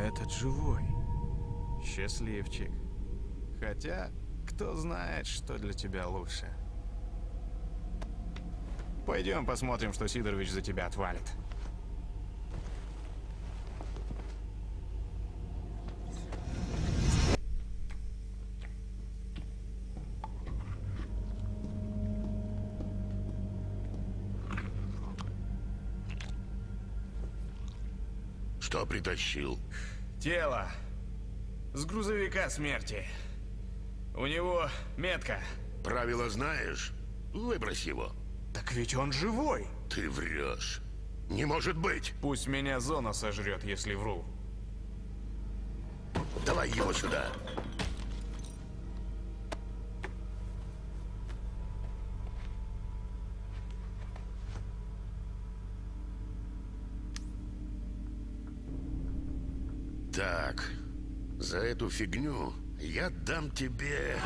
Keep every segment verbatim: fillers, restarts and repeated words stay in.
этот живой. Счастливчик. Хотя, кто знает, что для тебя лучше. Пойдем посмотрим, что Сидорович за тебя отвалит. Что притащил? Тело. С грузовика смерти. У него метка. Правила знаешь? Выбрось его. Так ведь он живой. Ты врешь. Не может быть. Пусть меня зона сожрет, если вру. Давай его сюда. Так, за эту фигню я дам тебе...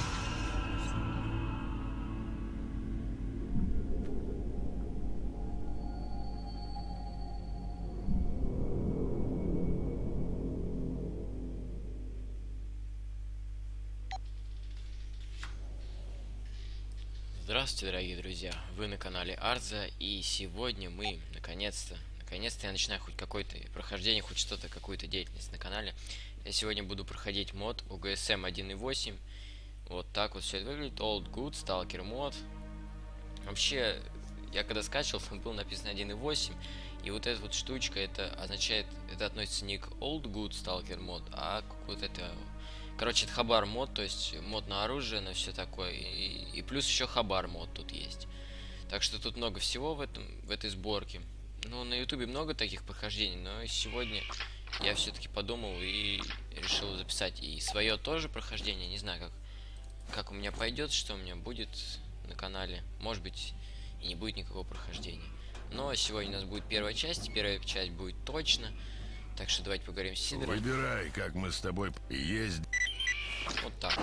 Здравствуйте, дорогие друзья! Вы на канале Арза, и сегодня мы, наконец-то, наконец-то я начинаю хоть какое-то прохождение, хоть что-то, какую-то деятельность на канале. Я сегодня буду проходить мод о джи эс эм один и восемь. Вот так вот все это выглядит. Old Good, Stalker мод. Вообще, я когда скачивал, там было написано один и восемь, и вот эта вот штучка, это означает, это относится не к Old Good Stalker мод, а к вот это... Короче, это хабар мод, то есть мод на оружие, на все такое, и, и плюс еще хабар мод тут есть. Так что тут много всего в этом, в этой сборке. Ну, на ютубе много таких прохождений, но сегодня я все-таки подумал и решил записать и свое тоже прохождение. Не знаю, как, как у меня пойдет, что у меня будет на канале. Может быть, и не будет никакого прохождения. Но сегодня у нас будет первая часть, первая часть будет точно. Так что давайте поговорим с Сидором. Выбирай, как мы с тобой есть. Вот так.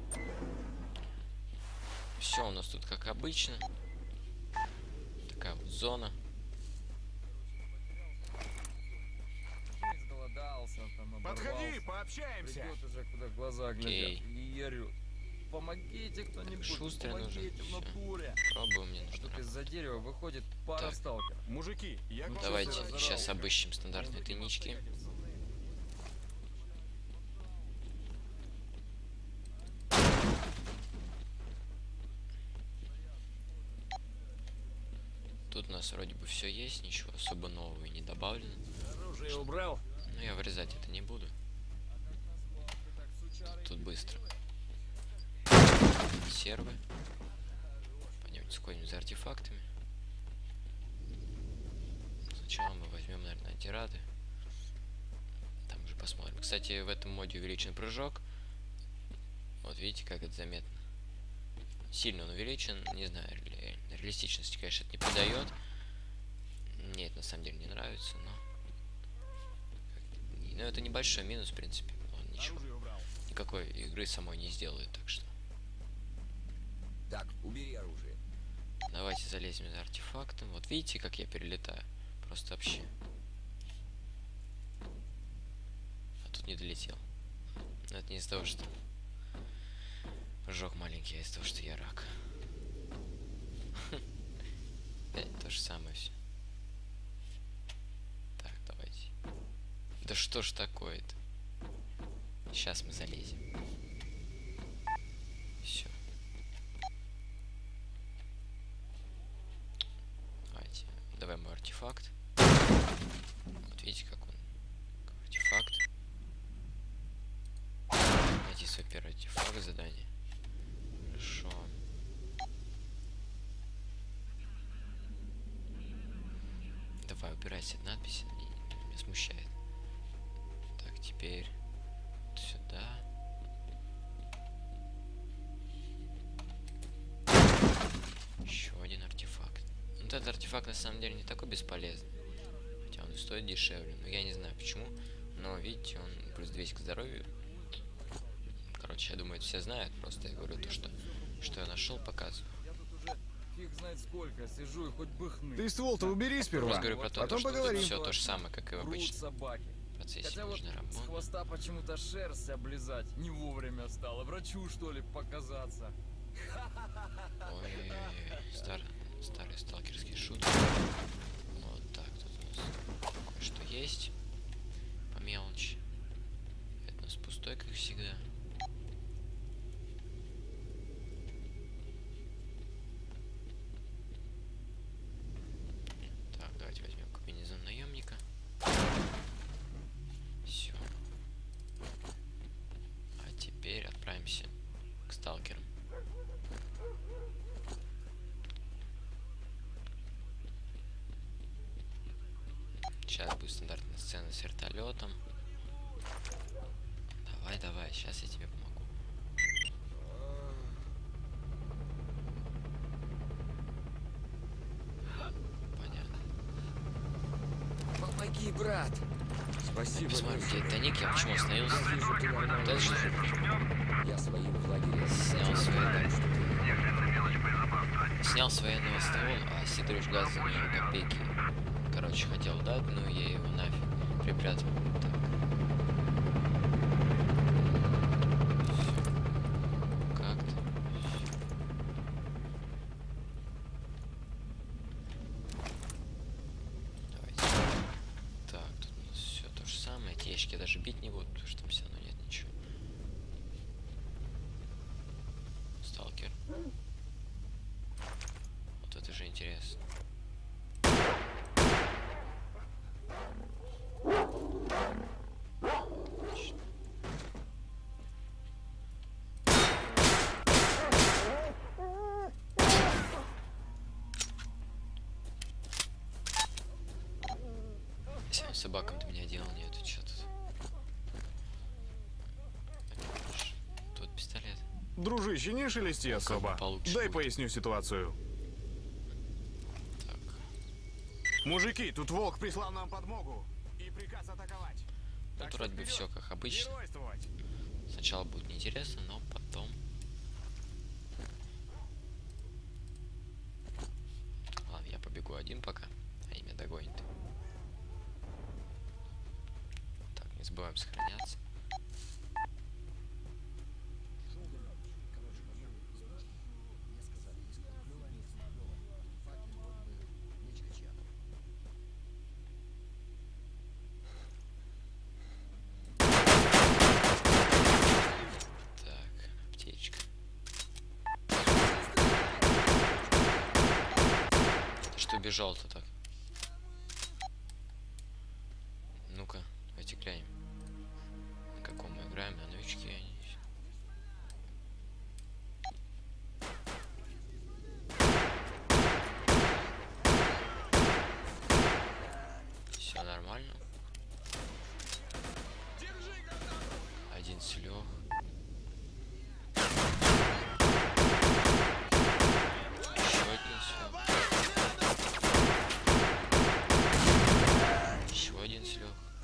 Все у нас тут как обычно. Такая вот зона. Подходи, пообщаемся. Уже, куда глаза глядят. И орёт. Помогите кто-нибудь. Шустрый нужен. Пробуем, мне нужно. Из-за дерева выходит пара сталкеров. Мужики, я... Ну, давайте сейчас обыщем стандартные тайнички. Тут у нас вроде бы все есть, ничего особо нового и не добавлено. Оружие убрал. Но я вырезать это не буду. Тут, тут быстро. Сервы. Пойдемте сходим за артефактами. Сначала мы возьмем, наверное, антирады. Там уже посмотрим. Кстати, в этом моде увеличен прыжок. Вот видите, как это заметно. Сильно он увеличен. Не знаю, ре реалистичности, конечно, это не придает. Мне это на самом деле не нравится, но... Но это небольшой минус, в принципе. Он ничего. Никакой игры самой не сделает, так что... Так, убери оружие. Давайте залезем за артефактом. Вот видите, как я перелетаю? Просто вообще. А тут не долетел. Но это не из-за того, что прыжок маленький, а из-за того, что я рак. Опять то же самое все. Так, давайте. Да что ж такое-то? Сейчас мы залезем. Все. Давайте. Давай мой артефакт. Вот видите, как он. Как артефакт. Найти свой первый артефакт задание. Хорошо. Давай, убирайся от надписи. Меня смущает. Так, теперь вот сюда. Еще один артефакт. Вот этот артефакт на самом деле не такой бесполезный. Хотя он и стоит дешевле. Но я не знаю почему. Но видите, он плюс двести к здоровью. Короче, я думаю, это все знают. Просто я говорю то, что, что я нашел, показываю. Я тут уже фиг знает сколько, сижу и хоть бы хны. Ты ствол-то убери сперва, Просто говорю про то, потом что поговорим. тут все то же самое, как и Врут обычно. собаки. процессе Хотя вот нужно с работать. хвоста почему-то шерсть облизать не вовремя стало. Врачу, что ли, показаться. Ой-ой-ой, старый, старый сталкерский шутки. Вот так, тут у нас кое-что есть. По мелочи. Это у нас пустой, как всегда. Так, давайте возьмем комбинезон наемника. Все. А теперь отправимся к сталкерам. Сейчас будет стандартная сцена с вертолетом. Давай, давай, сейчас я тебе помогу. Понятно. Помоги, брат. Спасибо. Посмотрим, большое. где Тоник, я почему остановился? Я вижу, ты нормально. Да что? Я своим в лагере Снял свои, так что ты- Снял с военного ствол, а Сидорович газ за него копейки. Короче, хотел дать, но я его нафиг припрятал. Так. Всё. Как-то. Давайте. Так, тут у нас все то же самое. Эти ящики я даже бить не буду, потому что там все равно нет ничего. Сталкер. Вот это же интересно. Отлично. Всем собакам ты меня делал, нет, что тут? Тут пистолет. Дружище, не шелести особо. получше Дай будет. поясню ситуацию. Так. Мужики, тут волк прислал нам подмогу. И приказ атаковать. Тут Так что вроде бы вперед, все как обычно. геройствовать. Сначала будет неинтересно, но потом. Ладно, я побегу один пока, а имя догонит. Так, не забываем сохраняться. Так, аптечка. Ты что бежал-то так? Ну-ка, давайте глянем. На каком мы играем, на новички они. Все нормально. Один слег. Еще один слег. Еще один слег.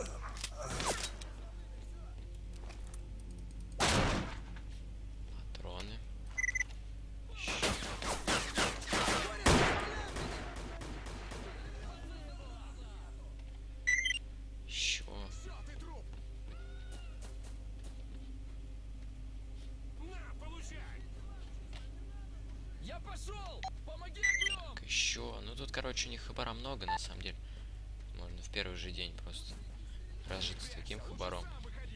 Патроны. Еще. Еще. Я пошел! Помоги огнем! Так, еще. Ну тут, короче, у них хабара много, на самом деле. Можно в первый же день просто разжиться таким хабаром.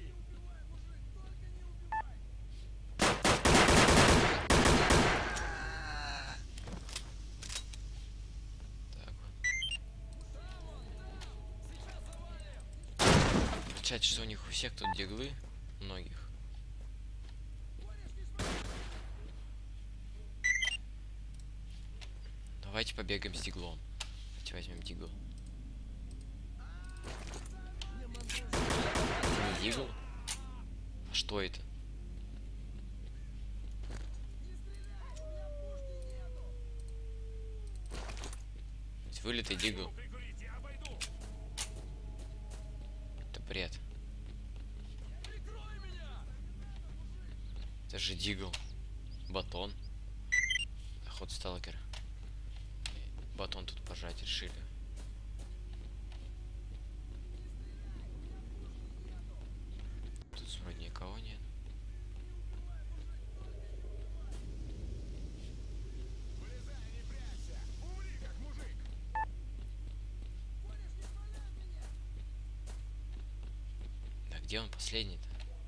Так вот. Получается, что у них у всех тут диглы, многих. Давайте побегаем с диглом. Давайте возьмем дигл. Это не дигл? А что это? Ведь вылитый дигл. Это бред. Это же дигл. Батон. Охот сталкера. Батон тут пожать решили. Где он последний-то?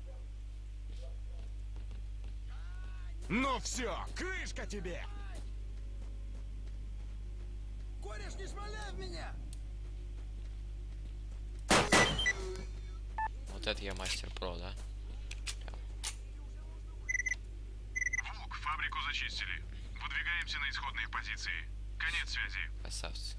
Ну все, крышка тебе! Кореш, не шмаляй в меня! Вот это я мастер про, да? Волк, фабрику зачистили. Выдвигаемся на исходные позиции. Конец связи. Красавцы.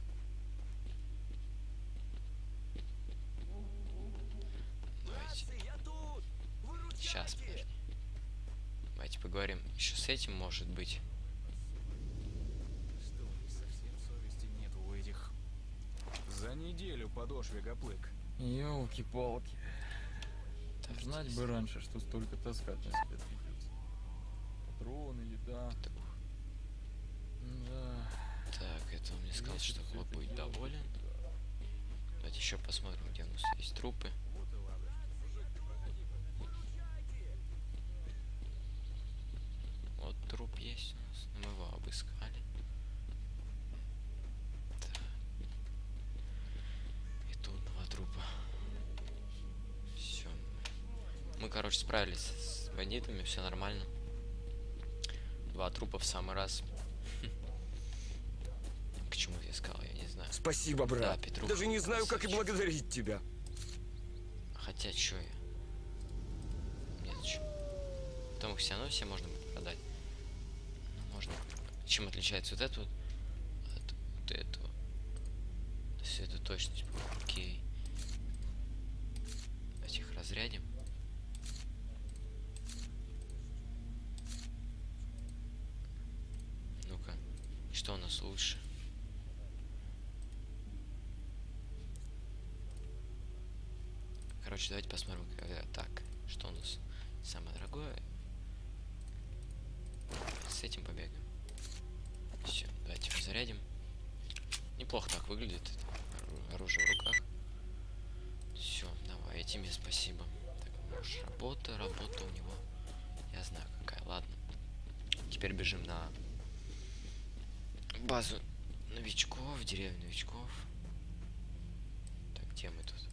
Давайте. Я тут! Сейчас, подожди. Давайте поговорим еще с этим, может быть. Что, совсем совести нет у этих? За неделю подошве гоплык. Ёлки-палки. Так, Знать здесь бы раньше, что столько таскать на себе придется. Патроны, еда. петух. Да. Так, это он мне сказал, Если что всё Клоп это будет делать, доволен. да. Давайте еще посмотрим, где у нас есть трупы. Вот труп есть у нас, но мы его обыскали. Так. И тут два трупа. Все. Мы, короче, справились с бандитами, все нормально. Два трупа в самый раз. К чему я сказал, я не знаю. Спасибо, брат. Да, Петруха, Даже не знаю, как и красавчик. благодарить тебя. Хотя, чё я? Нет, чё. Потом их все равно все можно продать. Ну, можно. Чем отличается вот это вот от вот этого? То есть это точность была. Окей. Давайте их разрядим. Ну-ка. Что у нас лучше? Короче, давайте посмотрим, когда так. Что у нас самое дорогое? С этим побегаем. Все, давайте его зарядим. Неплохо так выглядит. Ору- Оружие в руках. Все, давай, тебе спасибо. Так, может, работа, работа у него. Я знаю какая. Ладно. Теперь бежим на базу новичков, деревню новичков. Так, где мы тут?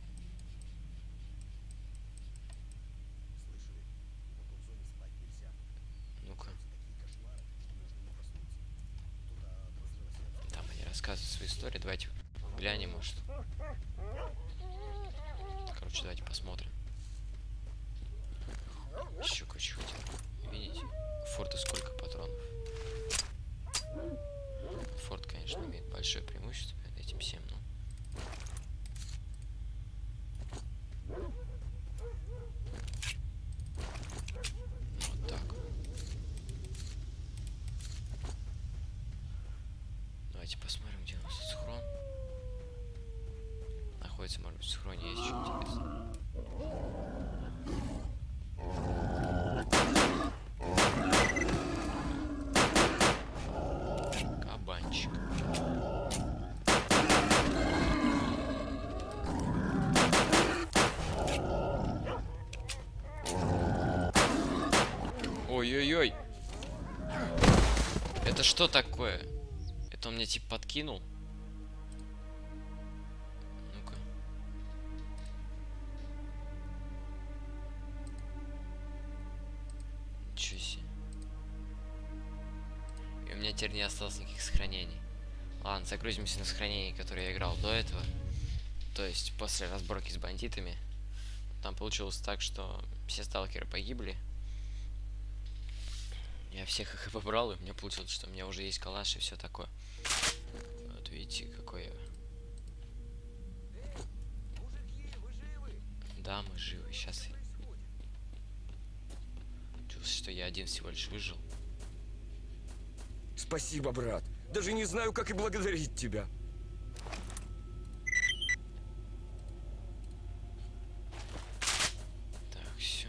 Ну-ка. Там они рассказывают свои истории. Давайте глянем, может. Короче, давайте посмотрим. Еще короче хотел. Видите? У Форда сколько патронов? Форд, конечно, имеет большое преимущество перед этим всем, но... Вот так. Давайте посмотрим, где у нас тут схрон. Находится, может быть, в схроне есть что интересное. Кабанчик. Ой-ой-ой. Это что такое? Это он мне типа подкинул? Ну-ка. Ничего себе. И у меня теперь не осталось никаких сохранений. Ладно, загрузимся на сохранение, которое я играл до этого. То есть после разборки с бандитами. Там получилось так, что все сталкеры погибли. Я всех их и побрал, и у меня получилось, что у меня уже есть калаш и все такое. Вот видите, какой я. Да, мы живы. Сейчас я... Чувствую, что я один всего лишь выжил. Спасибо, брат. Даже не знаю, как и благодарить тебя. Так, все.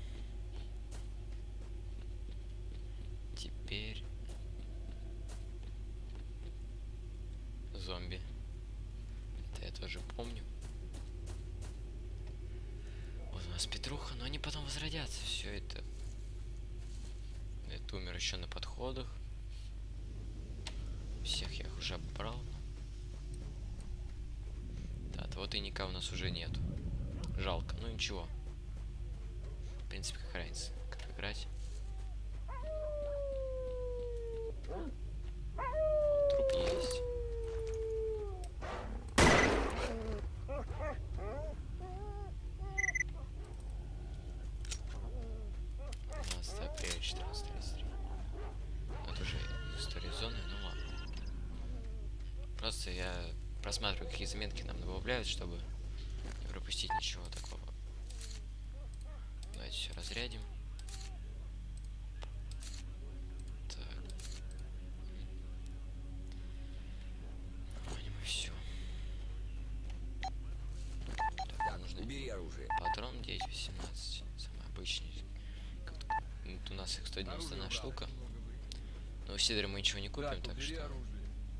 Теперь зомби. Это я тоже помню. Вот у нас Петруха, но они потом возродятся. Все это. Это умер еще на подходах. Всех я их уже обрал. Да, того тайника у нас уже нету. Жалко, ну ничего. принципе, как разница, как играть. Труп есть. двенадцатое апреля четырнадцать тридцать три. Это уже история зоны, ну ладно. Просто я просматриваю, какие заметки нам добавляют, чтобы не пропустить ничего такого. Давайте все разрядим. Так. Нормально мы все. Так, нам нужны Убери оружие. патрон девять восемнадцать. Самый обычный. Как-то- вот у нас их сто девяносто одна штука. Но у Сидора мы ничего не купим, Так, так убери что... оружие.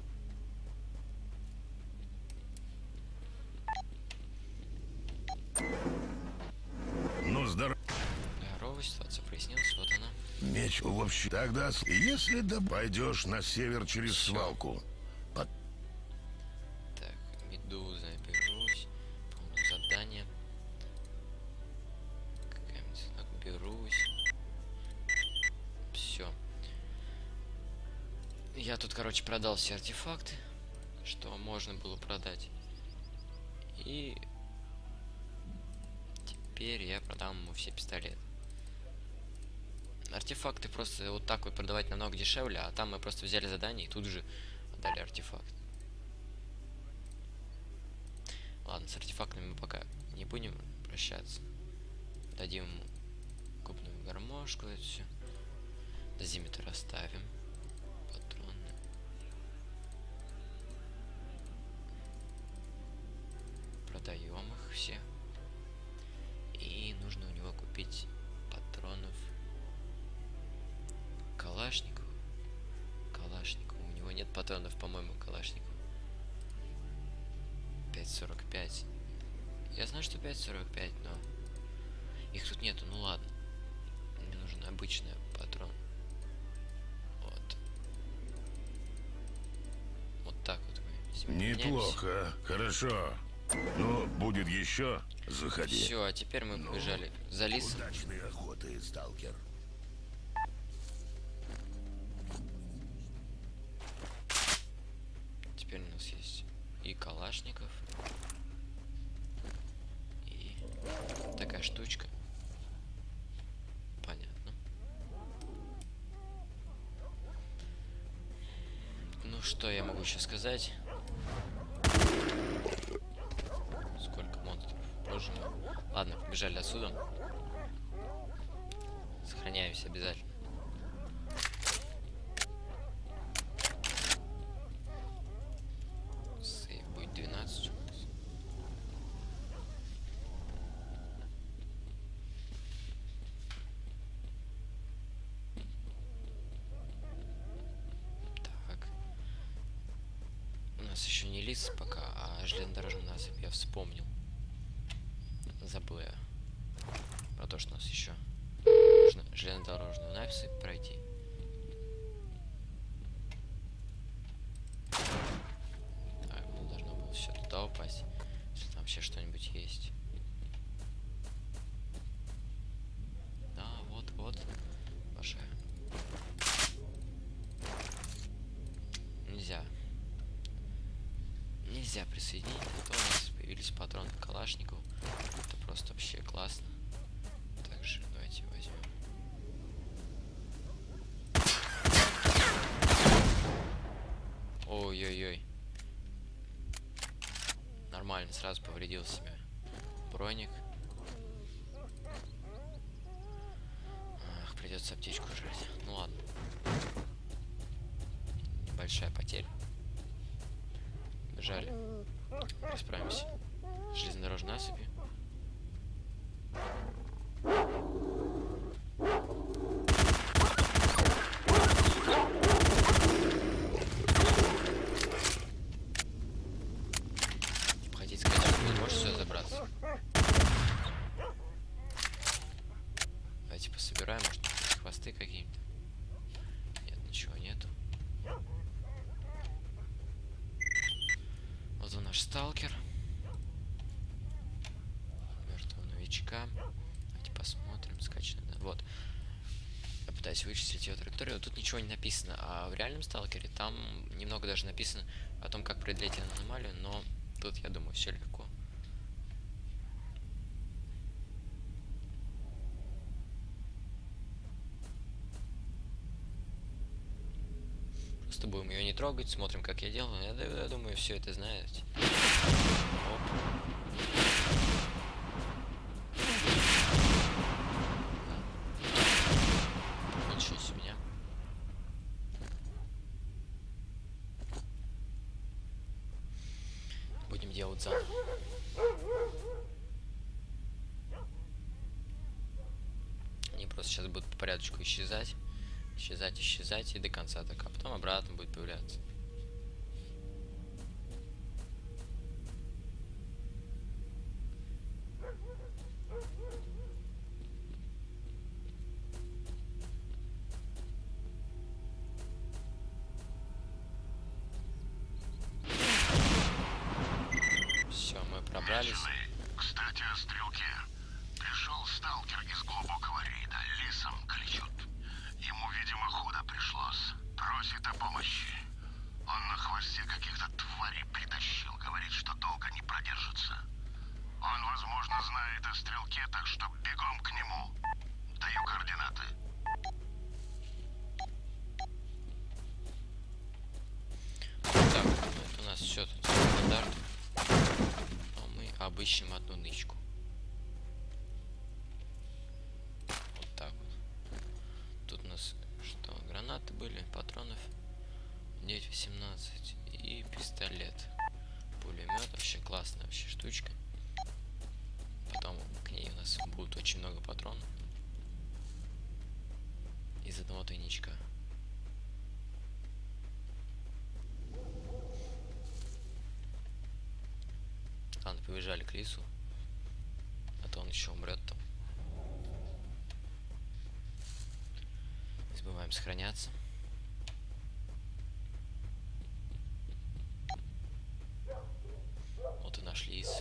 Ну, здорово. Здорово, ситуация прояснилась, вот она. Меч вообще. Тогда, с- если да пойдешь на север через Всё. свалку. Под- Так, медуза, берусь. Полное задание. Какая-нибудь знак, берусь. Все. Я тут, короче, продал все артефакты, что можно было продать. И теперь я продам ему все пистолеты. Артефакты просто вот так вот продавать намного дешевле, а там мы просто взяли задание и тут же отдали артефакт. Ладно, с артефактами мы пока не будем прощаться. Дадим ему купную гармошку, это все. Дозиметр оставим. Патроны. Продаем их все. И нужно у него купить патронов Калашников. Калашников. У него нет патронов, по-моему, Калашников. пять сорок пять. Я знаю, что пять сорок пять, но их тут нету. Ну ладно. Мне нужен обычный патрон. Вот. Вот так вот мы с ним меняемся. Неплохо. Хорошо. Ну, будет еще. Заходи. Все, а теперь мы побежали за лисом. Удачной охоты, сталкер. Теперь у нас есть и Калашников, и такая штучка. Понятно. Ну что я могу еще сказать? Сколько монстров? Боже мой. Ладно, побежали отсюда. Сохраняемся обязательно. Сейв будет двенадцать у нас. Так. У нас еще не лис пока, а железнодорожный насыпь я вспомнил. Забыл я про то, что у нас еще нужно железнодорожную насыпь пройти. Так, ну должно было все туда упасть, если там вообще что-нибудь есть. Да, вот, вот. Большая. Нельзя. Нельзя присоединить, а то у нас появились патроны к Калашникову. Это просто вообще классно. Также давайте возьмем. Ой-ой-ой. Нормально, сразу повредил себя. Броник. Ах, придется аптечку жрать. Ну ладно. Небольшая потеря. Бежали. Расправимся. Железнодорожной насыпи. Хотите сказать, что вы можете сюда забраться? Давайте пособираем, может, есть хвосты какие-то. Нет, ничего нету. Вот он наш сталкер. Мертвого новичка. Давайте посмотрим, скачать. Пытаюсь вычислить ее траекторию. Тут ничего не написано, а в реальном сталкере там немного даже написано о том, как преодолеть аномалию, но тут, я думаю, все легко. Просто будем ее не трогать, смотрим, как я делаю. Я, я думаю, все это знаете. Оп. Получилось у меня. Будем делать заново. Они просто сейчас будут по порядочку исчезать. Исчезать, исчезать и до конца так, а потом обратно будет появляться. Все, мы пробрались. Кстати, о стрелке. Пришел сталкер из глубокого рейда. Лисом кличут. Ему, видимо, худо пришлось. Просит о помощи. Он на хвосте каких-то тварей притащил. Говорит, что долго не продержится. Он, возможно, знает о стрелке, так что бегом к нему. Даю координаты. Так, вот у нас все тут стандарт. Но мы обыщем одну нычку. Вот так вот. Тут у нас что? Гранаты были, патронов девять восемнадцать и пистолет. Пулемет, вообще классная вообще штучка. Потом к ней у нас будет очень много патронов. Из одного тайничка. Ладно, побежали к лису. А то он еще умрет там. Не забываем сохраняться. Вот и наш лис.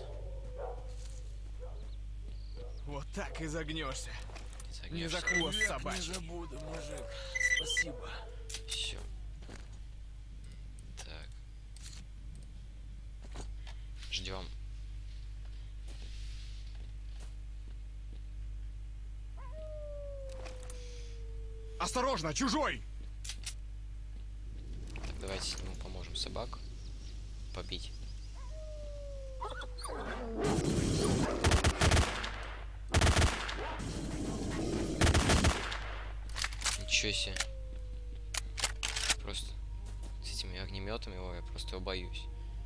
Вот так и загнешься. Не Не за загнешься. хвост Не собачий. забуду, мужик. Спасибо. Все. Так. Ждем. Осторожно, чужой! Так, давайте ему поможем собаку побить. Ничего себе. Просто с этими огнеметами его я просто его боюсь.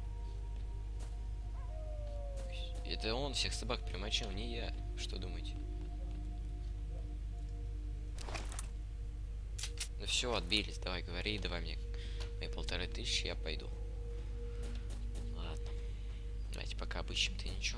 Это он всех собак примочил, не я. Что думаете? Ну все, отбились. Давай, говори, давай мне мои полторы тысячи, я пойду. Ладно. Давайте пока обыщем тайничок.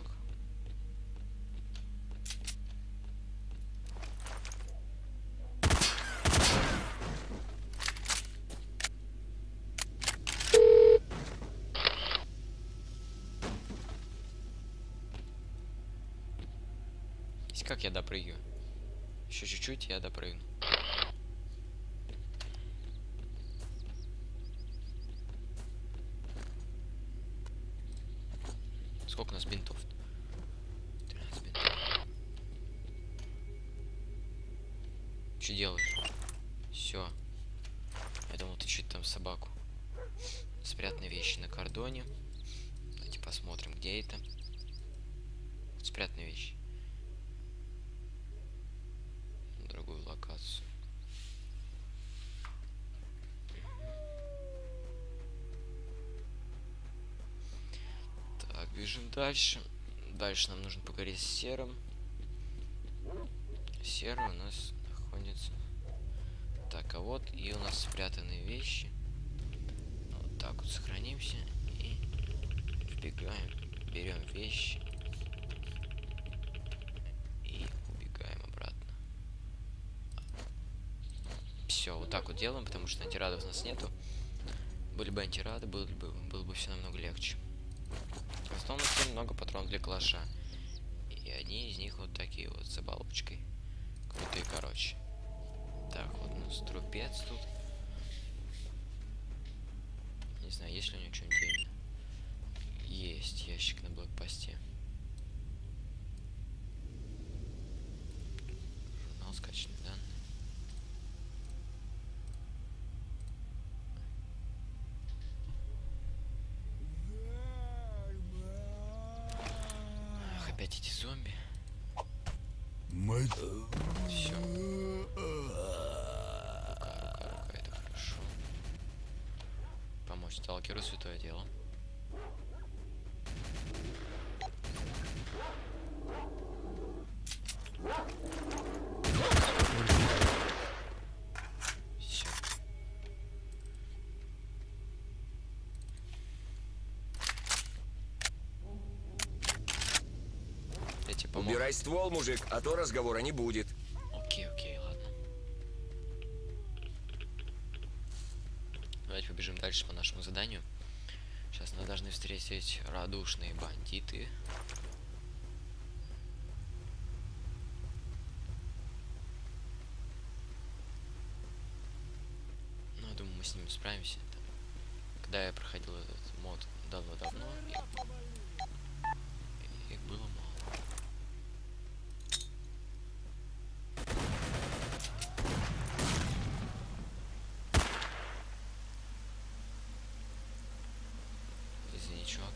Как я допрыгиваю? Еще чуть-чуть, я допрыгну. Сколько у нас бинтов? тринадцать бинтов. Что делаешь? Все. Я думал, ты чуть там собаку. Спрятанные вещи на кордоне. Давайте посмотрим, где это. Вот спрятанные вещи. Другую локацию. Так, бежим дальше. Дальше нам нужно поговорить с серым. Серый у нас находится. Так, а вот и у нас спрятанные вещи. Вот так вот сохранимся и вбегаем, берем вещи. Все, вот так вот делаем, потому что антирадов у нас нету. Были бы антирады, было бы, было бы все намного легче. В основном у нас много патронов для калаша. И одни из них вот такие вот с оболочкой. Крутые, короче. Так, вот капец тут. Не знаю, есть ли у него что-нибудь дельное. Есть ящик на блокпосте. Журнал скачанных данных. Ах, опять эти зомби. Все. Это хорошо. Помочь сталкеру — святое дело. Все. Я тебе помогу. Убирай ствол, мужик, а то разговора не будет. Окей, окей, ладно. Давайте побежим дальше по нашему заданию. Сейчас нас должны встретить радушные бандиты. Ну, я думаю, мы с ними справимся. Там, когда я проходил этот мод давно-давно, их, их было мало. Извини, чувак.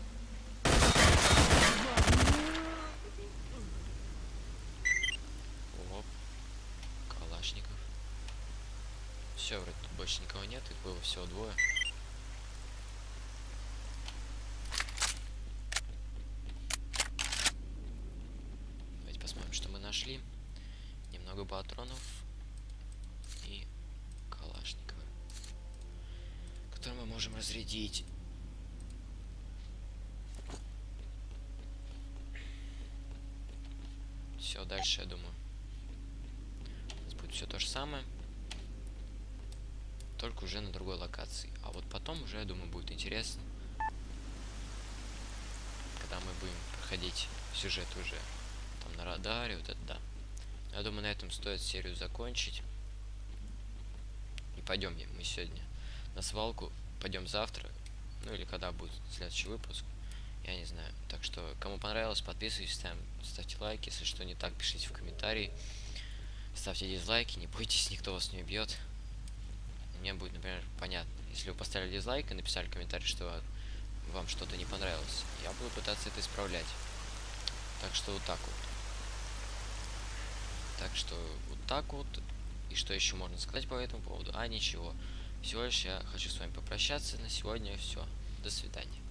Оп. Калашников. Все, вроде тут больше никого нет, их было всего двое. Давайте посмотрим, что мы нашли. Немного патронов и Калашникова, который мы можем разрядить. Все, дальше, я думаю, у нас будет все то же самое, только уже на другой локации. А вот потом уже, я думаю, будет интересно, когда мы будем проходить сюжет уже там на радаре, вот это да. Я думаю, на этом стоит серию закончить. И пойдем мы сегодня на свалку, пойдем завтра, ну или когда будет следующий выпуск, я не знаю. Так что, кому понравилось, подписывайтесь, ставим, ставьте лайки, если что не так, пишите в комментарии, ставьте дизлайки, не бойтесь, никто вас не убьет. Мне будет, например, понятно, если вы поставили дизлайк и написали комментарий, что вам что-то не понравилось, я буду пытаться это исправлять. Так что вот так вот. Так что вот так вот. И что еще можно сказать по этому поводу? А ничего. Всего лишь я хочу с вами попрощаться. На сегодня все. До свидания.